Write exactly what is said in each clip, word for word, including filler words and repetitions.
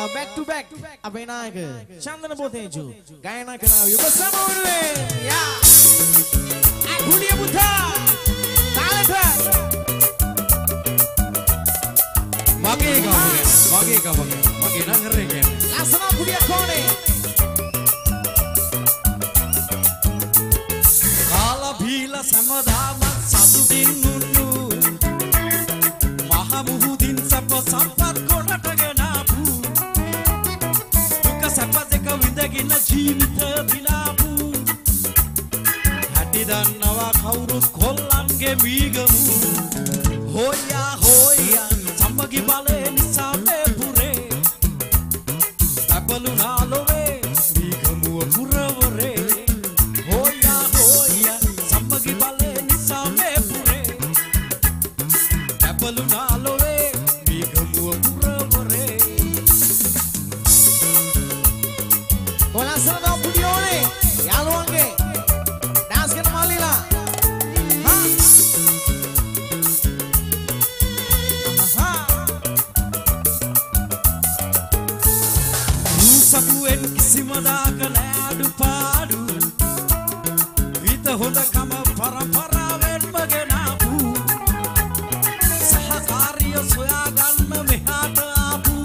back to back අපේ නායක චන්දන පොතේජු ගායනා කරනවා යුග සමෝරුවේ යා අකුලිය පුතා තාලට මගේ ගමගේ මගේ ගමගේ මගේ නගරේ කියන්නේ ලස්සන කුඩිය කොනේ කාලා බීලා සමදාම සතුටින් නුන්නු මහ මුහුදින් සප සම්පත් කොටගෙන ආපු දුක සැප දෙක විඳගෙන ජීවිත දිලාපු හැටි දන්නවා කවුරුත් කොල්ලන්ගේ මීගමු හොයා හොයා සම්මගි බලේ නිසා මේ පුරේ ලැබලුනා ලොවේ මීගමුව පුරවරේ හොයා හොයා සම්මගි බලේ නිසා මේ පුරේ ලැබලුනා ලොවේ මීගමුව පුරවරේ කොලසන පුඩියෝනේ යාළුවන්ගේ ඩාන්ස් කරන මල්ලිලා සපුවෙන් කිසිම දාක නෑඩු පාඩු විත හොඳකම පරම්පරාවෙන්ම ගෙනාපු සහකාරිය සොයාගන්න මෙහාට ආපු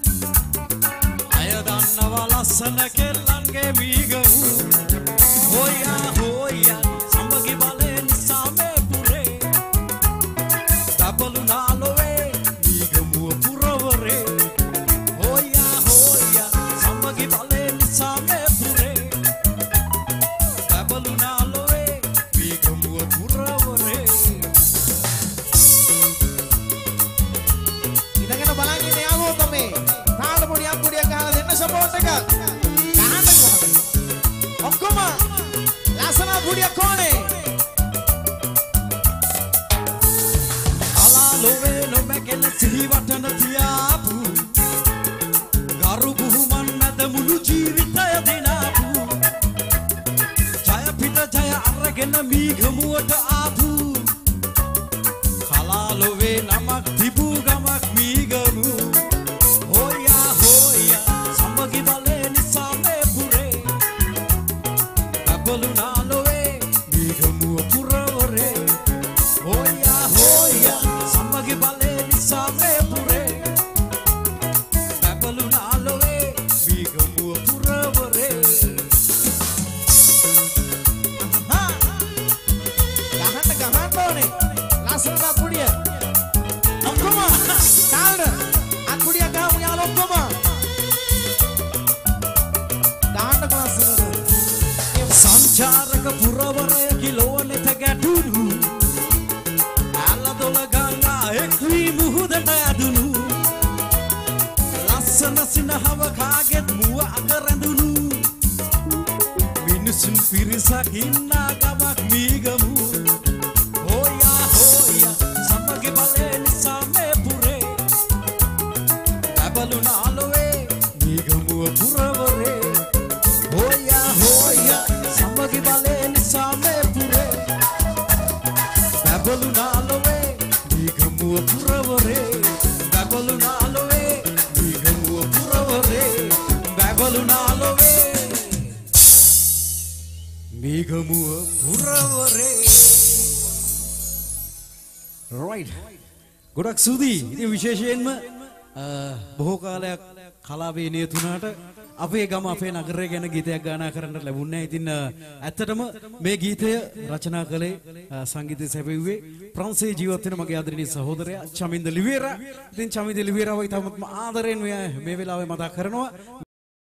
අය දන්නවා ලස්සන කෙල්ලන්ගේ මීගමු හොයා හොයා සමගි බලේ නිසා මේ පුරේ දබලුනා ලොවේ මීගමුව පුරවරේ support එක ගහන්න කොහොමද ඔක්කොම ලස්සන පුඩිය කොනේ අලා ලෝවේ නොමැකෙන සිහි වටන තියාපු ගරු බුහුමන් නැද මුළු ජීවිතය දිනාපු ජය පිට ජය අරගෙන මීගමුවට ආපු කලා ලෝවේ නමක් තිබූ ගමක් මීගමු හොයා හොයා සමගි බලේ නිසා මේ පුරේ ලැබලුනා ලොවේ මීගමුව පුරවරේ හොයා හොයා සමගි බලේ නිසා මේ පුරේ ලැබලුනා ලොවේ මීගමුව පුරවරේ හා ගහන්න ගහන්න ඕනේ ලස්සන පුඩිය ඔක්කොම තාලට අකුඩිය ගහමු යාළුවෝ ඔක්කොම සංචාරක පුරවරය කිලෝනෙත ගැටුණු ඇලදොල ගංගා එක්වී මුහුදට ඇදුණු ලස්සන සිනහව කාගෙත් මුව අග රැඳුණු මිනිසුන් පිරිසක් ඉන්නා ගමක් මීගමු හොයා හොයා සමගි බලේ නිසා මේ පුරේ ලැබලුනා ලොවේ මීගමුව පුරවරේ හොයා හොයා සමගි බලේ නිසා මේ පුරේ ලැබලුනා ලොවේ මීගමුව පුරවරේ ලැබලුනා ලොවේ මීගමුව පුරවරේ ලැබලුනා ලොවේ මීගමුව පුරවරේ right ගොඩක් සුදී ඉතින් විශේෂයෙන්ම බොහෝ කාලයක් කලාවේ නියතුණාට අපේ ගම අපේ නගරය ගැන ගීතයක් ගායනා කරන්න ලැබුණේ නැහැ. ඉතින් ඇත්තටම මේ ගීතය රචනා කළේ සංගීතය සැපයුවේ ප්‍රංශයේ ජීවත් වෙන මගේ ආදරණීය සහෝදරයා චමින්ද ලිවේරා. ඉතින් චමින්ද ලිවේරාව ඉතාමත්ම ආදරෙන් මේ වෙලාවේ මතක් කරනවා.